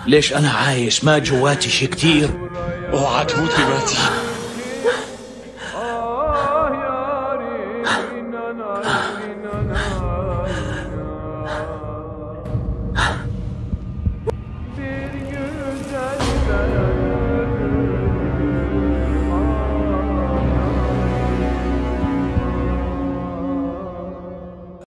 ليش أنا عايش ما جواتي شي كتير؟ اوعى تموت يا ماتي.